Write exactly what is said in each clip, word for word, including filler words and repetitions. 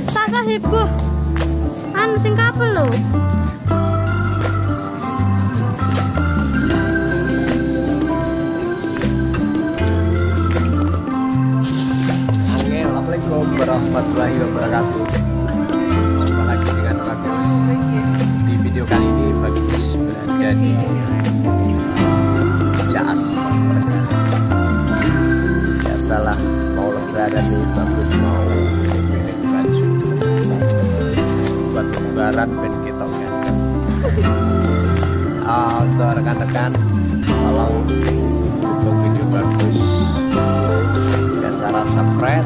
Sasa heboh. Anu sing kapel lho. Assalamualaikum warahmatullahi wabarakatuh. Jumpa lagi dengan Bagus. Di video kali ini Bagus berada di Jaas. Biasalah mau lebaran nih, Bagus mau pilih baju buat lebaran ben kita ganteng. Ah, untuk rekan-rekan tolong dukung video Bagus dengan cara subscribe,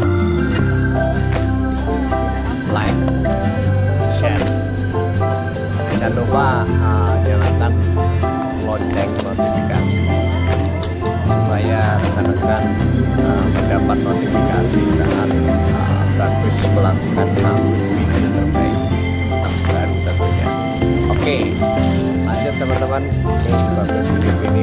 like, share, jangan lupa uh, nyalakan lonceng notifikasi supaya rekan-rekan uh, mendapat notifikasi saat uh, Bagus melakukan video terbaik terbaru tentunya. Oke, lanjut teman-teman, ini Bagus video ini.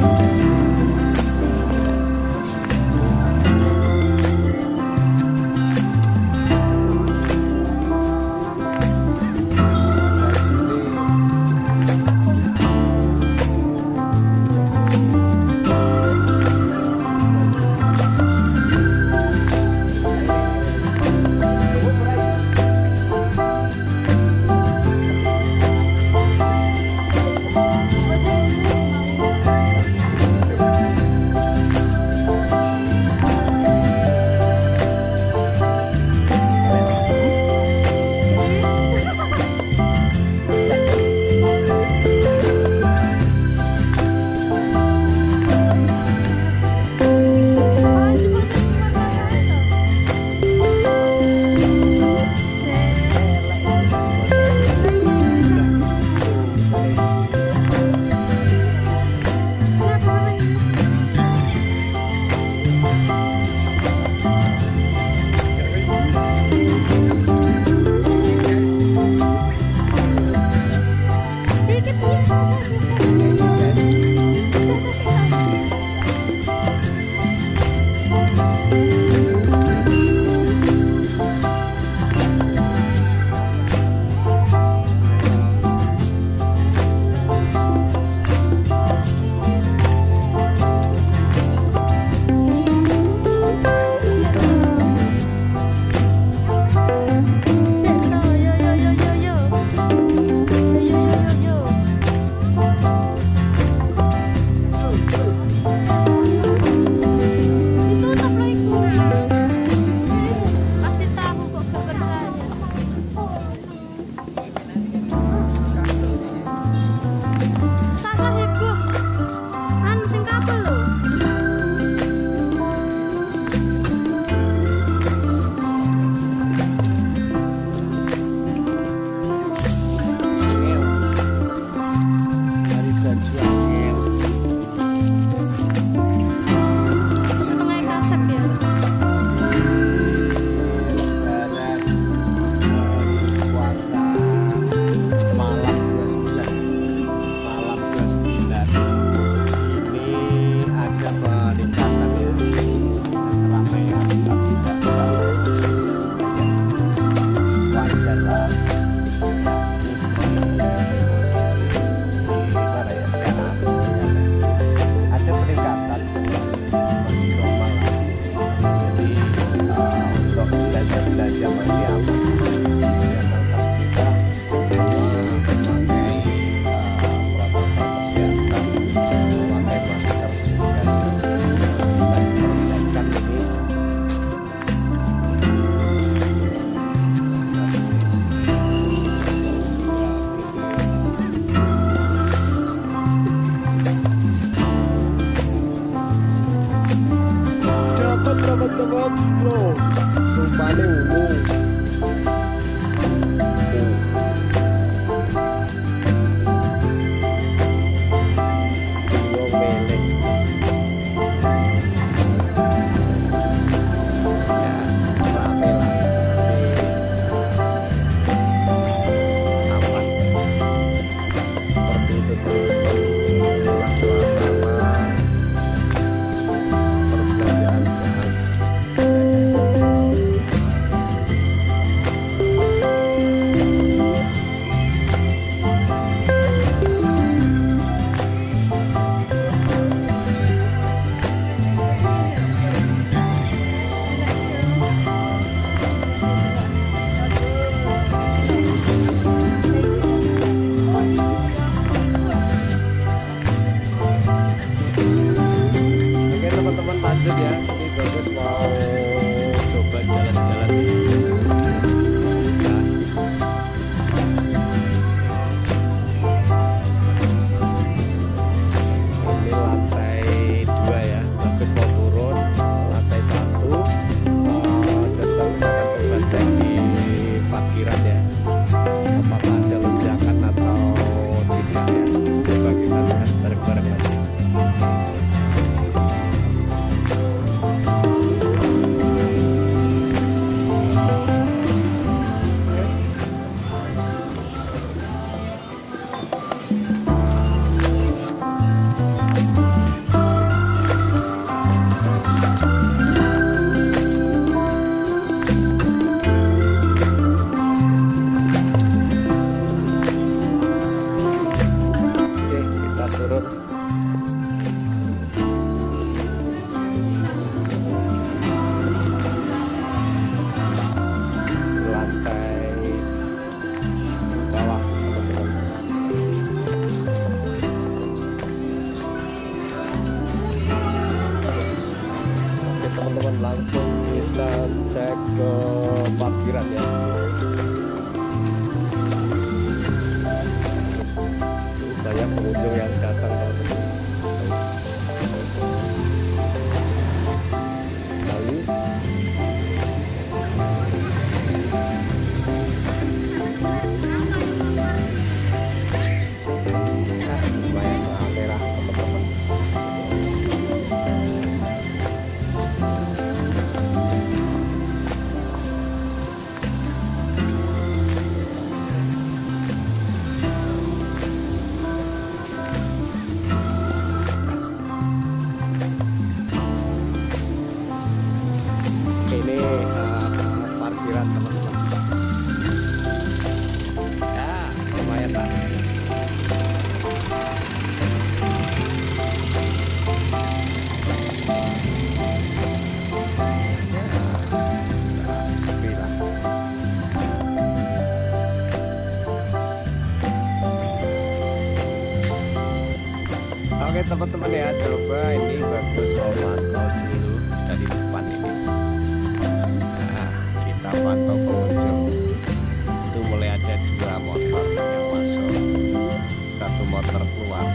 Oke teman-teman ya, coba ini bagus mau mantau dulu dari depan ini. Nah, kita pantau pengunjung. Itu mulai ada dua motor yang masuk, satu motor keluar.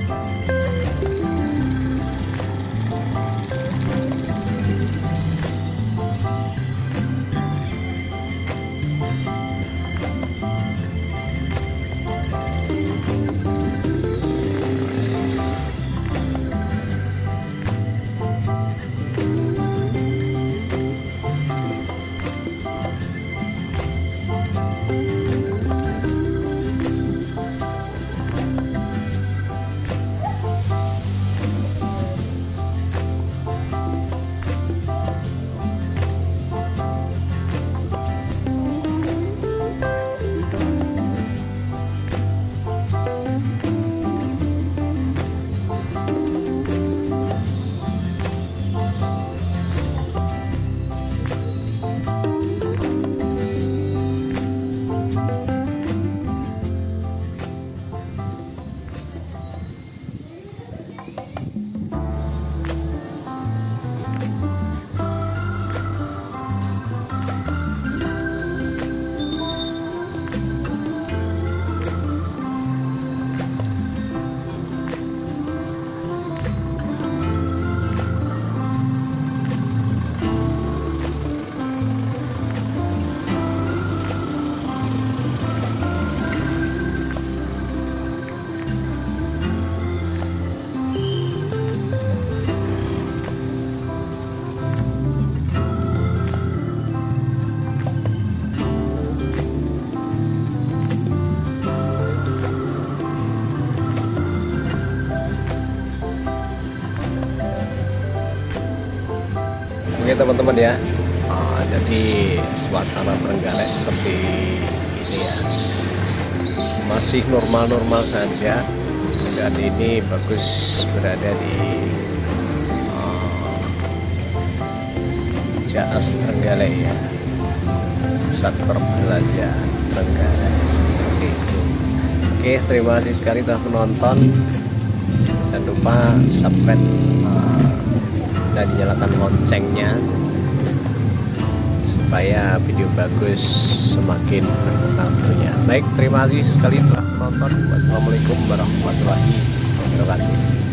Oke teman-teman ya, uh, jadi suasana Trenggalek seperti ini ya, masih normal-normal saja, dan ini bagus berada di uh, Jaas Trenggalek ya, pusat perbelanjaan Trenggalek seperti itu. Oke, terima kasih sekali telah menonton, jangan lupa subscribe uh, dan nyalakan loncengnya supaya video bagus semakin berkembang tentunya. Baik, terima kasih sekali telah menonton. Wassalamualaikum warahmatullahi wabarakatuh.